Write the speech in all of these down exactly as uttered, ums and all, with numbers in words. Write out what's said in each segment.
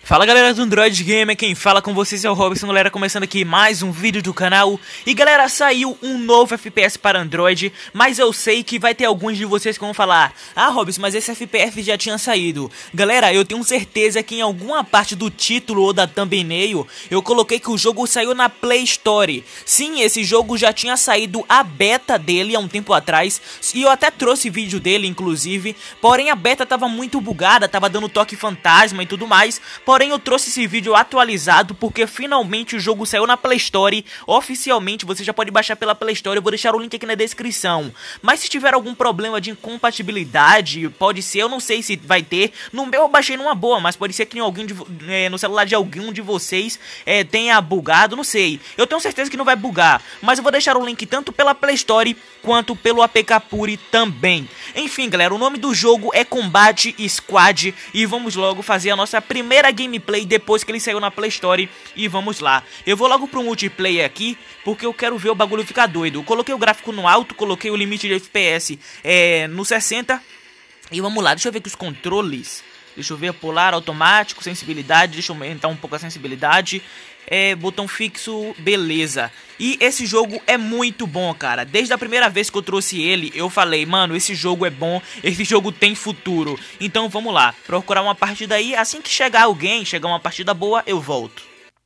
Fala galera do Android Gamer, quem fala com vocês é o Robson, galera, começando aqui mais um vídeo do canal. E galera, saiu um novo F P S para Android, mas eu sei que vai ter alguns de vocês que vão falar: ah Robson, mas esse F P S já tinha saído. Galera, eu tenho certeza que em alguma parte do título ou da thumbnail eu coloquei que o jogo saiu na Play Store. Sim, esse jogo já tinha saído a beta dele há um tempo atrás, e eu até trouxe vídeo dele inclusive, porém a beta tava muito bugada, tava dando toque fantasma e tudo mais. Porém eu trouxe esse vídeo atualizado porque finalmente o jogo saiu na Play Store. Oficialmente você já pode baixar pela Play Store, eu vou deixar o link aqui na descrição. Mas se tiver algum problema de incompatibilidade, pode ser, eu não sei se vai ter. No meu eu baixei numa boa, mas pode ser que em alguém de, é, no celular de algum de vocês é, tenha bugado, não sei. Eu tenho certeza que não vai bugar, mas eu vou deixar o link tanto pela Play Store quanto pelo A P K Puri também. Enfim galera, o nome do jogo é Combat Squad e vamos logo fazer a nossa primeira gameplay depois que ele saiu na Play Store. E vamos lá, eu vou logo pro multiplayer aqui porque eu quero ver o bagulho ficar doido. Eu coloquei o gráfico no alto, coloquei o limite de F P S é, no sessenta. E vamos lá, deixa eu ver aqui os controles. Deixa eu ver, polar, automático, sensibilidade. Deixa eu aumentar um pouco a sensibilidade. É, botão fixo, beleza. E esse jogo é muito bom, cara. Desde a primeira vez que eu trouxe ele, eu falei: mano, esse jogo é bom, esse jogo tem futuro. Então vamos lá, procurar uma partida aí. Assim que chegar alguém, chegar uma partida boa, eu volto.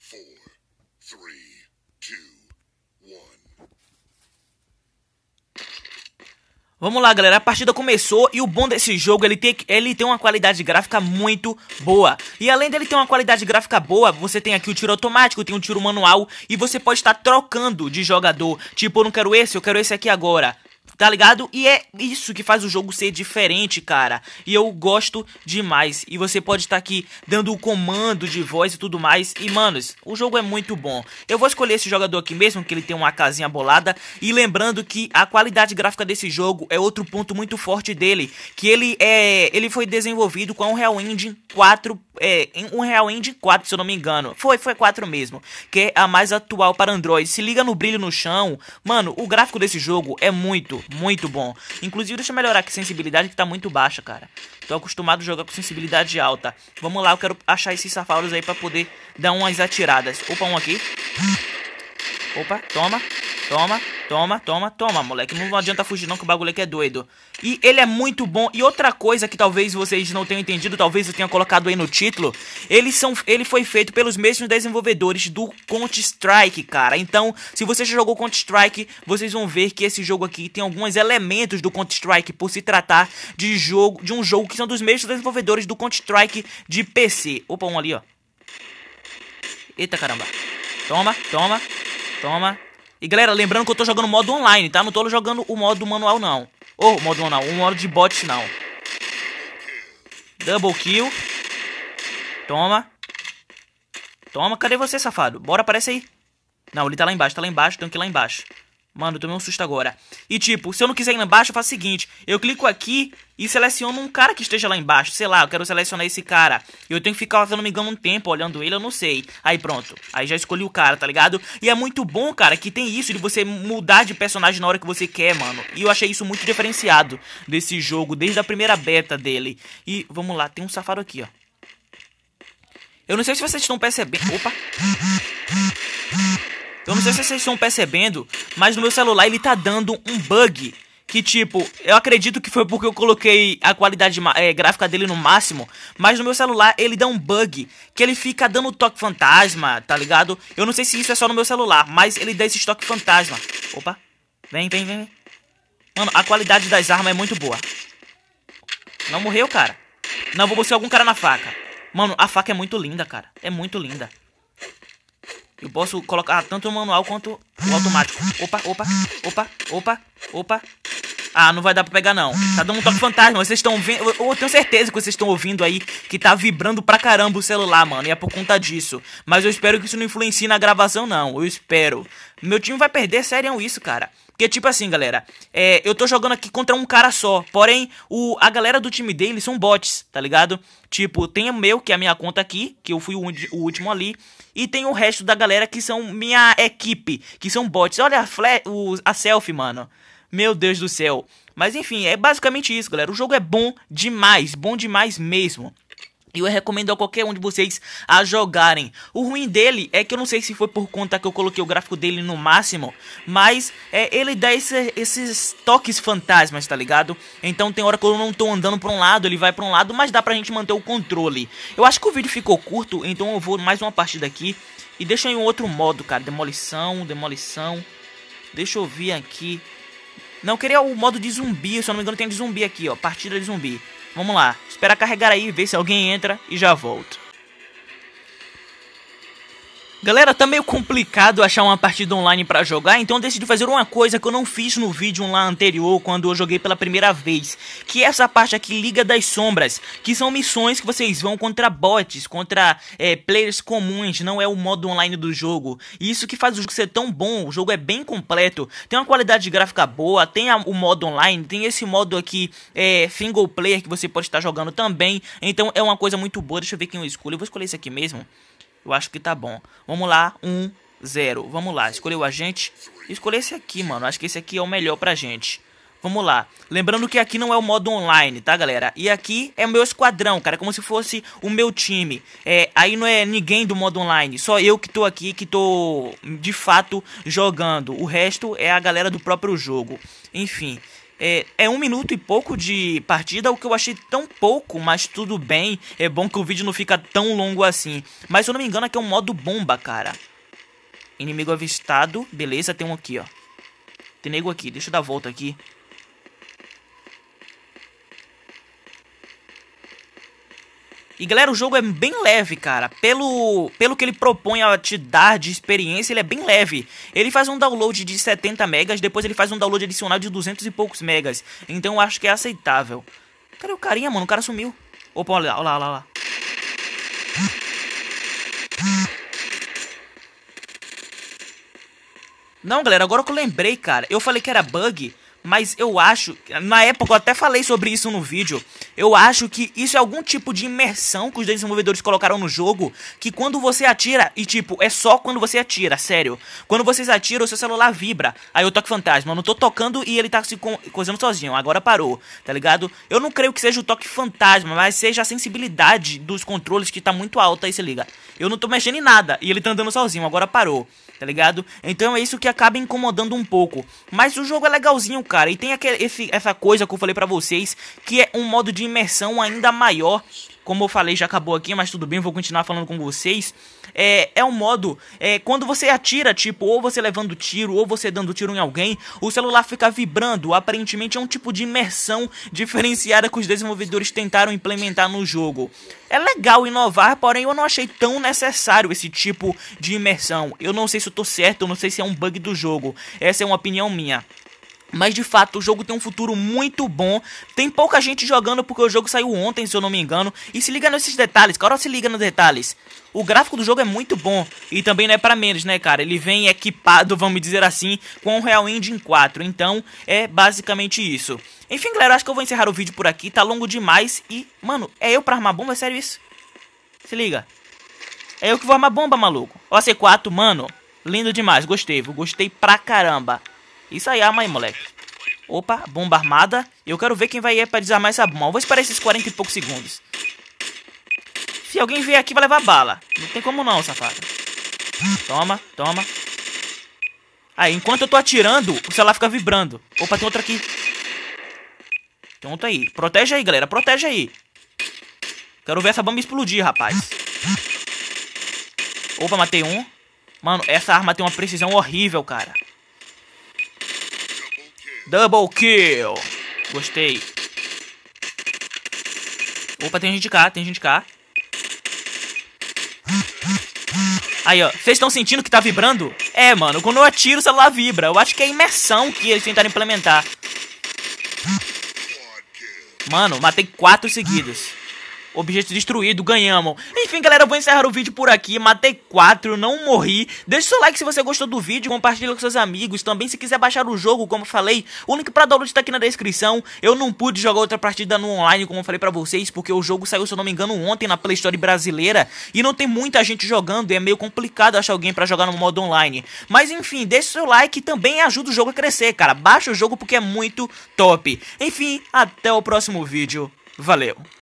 Vamos lá galera, a partida começou e o bom desse jogo, ele tem, ele tem uma qualidade gráfica muito boa. E além dele ter uma qualidade gráfica boa, você tem aqui o tiro automático, tem um tiro manual e você pode estar trocando de jogador. Tipo, eu não quero esse, eu quero esse aqui agora. Tá ligado? E é isso que faz o jogo ser diferente, cara. E eu gosto demais. E você pode estar aqui dando o comando de voz e tudo mais. E, manos, o jogo é muito bom. Eu vou escolher esse jogador aqui mesmo, que ele tem uma casinha bolada. E lembrando que a qualidade gráfica desse jogo é outro ponto muito forte dele. Que ele é... Ele foi desenvolvido com a Unreal Engine quatro... É, um Unreal Engine quatro, se eu não me engano. Foi, foi quatro mesmo. Que é a mais atual para Android. Se liga no brilho no chão. Mano, o gráfico desse jogo é muito... muito bom. Inclusive, deixa eu melhorar aqui a sensibilidade, que tá muito baixa, cara. Tô acostumado a jogar com sensibilidade alta. Vamos lá, eu quero achar esses safaros aí pra poder dar umas atiradas. Opa, um aqui. Opa, toma. Toma, toma, toma, toma, moleque. Não adianta fugir não, que o bagulho aqui é doido. E ele é muito bom. E outra coisa que talvez vocês não tenham entendido, talvez eu tenha colocado aí no título, eles são, ele foi feito pelos mesmos desenvolvedores do Counter-Strike, cara. Então, se você já jogou Counter-Strike, vocês vão ver que esse jogo aqui tem alguns elementos do Counter-Strike, por se tratar de, jogo, de um jogo que são dos mesmos desenvolvedores do Counter-Strike de P C. Opa, um ali, ó. Eita, caramba. Toma, toma, toma. E galera, lembrando que eu tô jogando modo online, tá? Não tô jogando o modo manual, não. Ou oh, modo manual, o modo de bot, não. Double kill. Toma. Toma, cadê você, safado? Bora, aparece aí. Não, ele tá lá embaixo, tá lá embaixo, tenho que ir lá embaixo. Mano, eu tomei um susto agora. E tipo, se eu não quiser ir lá embaixo, eu faço o seguinte: eu clico aqui e seleciono um cara que esteja lá embaixo. Sei lá, eu quero selecionar esse cara. Eu tenho que ficar, se eu não me engano, um tempo olhando ele, eu não sei. Aí pronto, aí já escolhi o cara, tá ligado? E é muito bom, cara, que tem isso de você mudar de personagem na hora que você quer, mano. E eu achei isso muito diferenciado desse jogo, desde a primeira beta dele. E vamos lá, tem um safado aqui, ó. Eu não sei se vocês estão percebendo. Opa. Eu não sei se vocês estão percebendo, mas no meu celular ele tá dando um bug. Que tipo, eu acredito que foi porque eu coloquei a qualidade é, gráfica dele no máximo. Mas no meu celular ele dá um bug, que ele fica dando toque fantasma, tá ligado? Eu não sei se isso é só no meu celular, mas ele dá esse toque fantasma. Opa, vem, vem, vem. Mano, a qualidade das armas é muito boa. Não morreu, cara. Não, vou buscar algum cara na faca. Mano, a faca é muito linda, cara. É muito linda. Eu posso colocar tanto o manual quanto o automático. Opa, opa, opa, opa, opa. Ah, não vai dar pra pegar não. Tá dando um toque fantasma, vocês estão vendo. Eu tenho certeza que vocês estão ouvindo aí que tá vibrando pra caramba o celular, mano. E é por conta disso. Mas eu espero que isso não influencie na gravação, não. Eu espero. Meu time vai perder, sério isso, cara. Porque tipo assim, galera, é, eu tô jogando aqui contra um cara só. Porém, o, a galera do time dele são bots, tá ligado? Tipo, tem o meu, que é a minha conta aqui, que eu fui o, o último ali. E tem o resto da galera que são minha equipe, que são bots. Olha a, o, a selfie, mano. Meu Deus do céu. Mas enfim, é basicamente isso, galera. O jogo é bom demais, bom demais mesmo. E eu recomendo a qualquer um de vocês a jogarem. O ruim dele é que eu não sei se foi por conta que eu coloquei o gráfico dele no máximo, mas é, ele dá esse, esses toques fantasmas, tá ligado? Então tem hora que eu não tô andando pra um lado, ele vai pra um lado, mas dá pra gente manter o controle. Eu acho que o vídeo ficou curto, então eu vou mais uma partida aqui. E deixa em um outro modo, cara. Demolição, demolição. Deixa eu vir aqui. Não, eu queria o modo de zumbi, se eu não me engano tem de zumbi aqui, ó. Partida de zumbi. Vamos lá, esperar carregar aí, ver se alguém entra e já volto. Galera, tá meio complicado achar uma partida online pra jogar, então eu decidi fazer uma coisa que eu não fiz no vídeo lá anterior, quando eu joguei pela primeira vez. Que é essa parte aqui, Liga das Sombras, que são missões que vocês vão contra bots, contra é, players comuns, não é o modo online do jogo. E isso que faz o jogo ser tão bom, o jogo é bem completo, tem uma qualidade gráfica boa, tem a, o modo online, tem esse modo aqui, é, single player, que você pode estar jogando também. Então é uma coisa muito boa, deixa eu ver quem eu escolho, eu vou escolher esse aqui mesmo. Eu acho que tá bom. Vamos lá, um, zero. Vamos lá, escolheu o agente. Escolher esse aqui, mano. Acho que esse aqui é o melhor pra gente. Vamos lá. Lembrando que aqui não é o modo online, tá, galera? E aqui é o meu esquadrão, cara. Como se fosse o meu time. É, aí não é ninguém do modo online. Só eu que tô aqui, que tô, de fato, jogando. O resto é a galera do próprio jogo. Enfim. É, é um minuto e pouco de partida, o que eu achei tão pouco, mas tudo bem. É bom que o vídeo não fica tão longo assim. Mas se eu não me engano aqui é um modo bomba, cara. Inimigo avistado, beleza, tem um aqui, ó. Tem nego aqui, deixa eu dar a volta aqui. E galera, o jogo é bem leve, cara. Pelo, pelo que ele propõe a te dar de experiência, ele é bem leve. Ele faz um download de setenta megas, depois ele faz um download adicional de duzentos e poucos megas. Então eu acho que é aceitável. Cadê o carinha, mano? O cara sumiu. Opa, olha lá, olha lá, olha lá. Não, galera, agora que eu lembrei, cara. Eu falei que era bug, mas eu acho... Na época eu até falei sobre isso no vídeo. Eu acho que isso é algum tipo de imersão que os desenvolvedores colocaram no jogo. Que quando você atira, e tipo, é só quando você atira, sério. Quando vocês atiram, o seu celular vibra. Aí eu toque fantasma, eu não tô tocando e ele tá se co coisando sozinho. Agora parou, tá ligado? Eu não creio que seja o toque fantasma, mas seja a sensibilidade dos controles que tá muito alta, aí se liga. Eu não tô mexendo em nada e ele tá andando sozinho, agora parou. Tá ligado? Então é isso que acaba incomodando um pouco. Mas o jogo é legalzinho, cara. E tem aquele, esse, essa coisa que eu falei pra vocês, que é um modo de imersão ainda maior. Como eu falei, já acabou aqui, mas tudo bem, vou continuar falando com vocês. É, é um modo, é, quando você atira, tipo, ou você levando tiro, ou você dando tiro em alguém, o celular fica vibrando. Aparentemente é um tipo de imersão diferenciada que os desenvolvedores tentaram implementar no jogo. É legal inovar, porém eu não achei tão necessário esse tipo de imersão. Eu não sei se eu tô certo, eu não sei se é um bug do jogo. Essa é uma opinião minha. Mas de fato o jogo tem um futuro muito bom. Tem pouca gente jogando porque o jogo saiu ontem, se eu não me engano. E se liga nesses detalhes, cara, se liga nos detalhes. O gráfico do jogo é muito bom. E também não é pra menos, né, cara? Ele vem equipado, vamos dizer assim, com o Unreal Engine quatro. Então é basicamente isso. Enfim, galera, acho que eu vou encerrar o vídeo por aqui. Tá longo demais. E, mano, é eu pra armar bomba? É sério isso? Se liga. É eu que vou armar bomba, maluco. Ó, C quatro, mano. Lindo demais, gostei, viu? Gostei pra caramba. Isso aí, arma aí, moleque. Opa, bomba armada. Eu quero ver quem vai ir pra desarmar essa bomba. Eu vou esperar esses quarenta e poucos segundos. Se alguém vier aqui, vai levar bala. Não tem como não, safado. Toma, toma. Aí, enquanto eu tô atirando, o celular fica vibrando. Opa, tem outro aqui. Tem outro aí. Protege aí, galera. Protege aí. Quero ver essa bomba explodir, rapaz. Opa, matei um. Mano, essa arma tem uma precisão horrível, cara. Double kill. Gostei. Opa, tem gente cá, tem gente cá. Aí, ó. Vocês estão sentindo que tá vibrando? É, mano, quando eu atiro o celular vibra. Eu acho que é a imersão que eles tentaram implementar. Mano, matei quatro seguidos. Objeto destruído, ganhamos. Enfim, galera, eu vou encerrar o vídeo por aqui. Matei quatro, não morri. Deixa o seu like se você gostou do vídeo. Compartilha com seus amigos. Também, se quiser baixar o jogo, como eu falei, o link pra download tá aqui na descrição. Eu não pude jogar outra partida no online, como eu falei pra vocês, porque o jogo saiu, se eu não me engano, ontem na Play Store brasileira. E não tem muita gente jogando. E é meio complicado achar alguém pra jogar no modo online. Mas, enfim, deixa o seu like e também ajuda o jogo a crescer, cara. Baixa o jogo porque é muito top. Enfim, até o próximo vídeo. Valeu!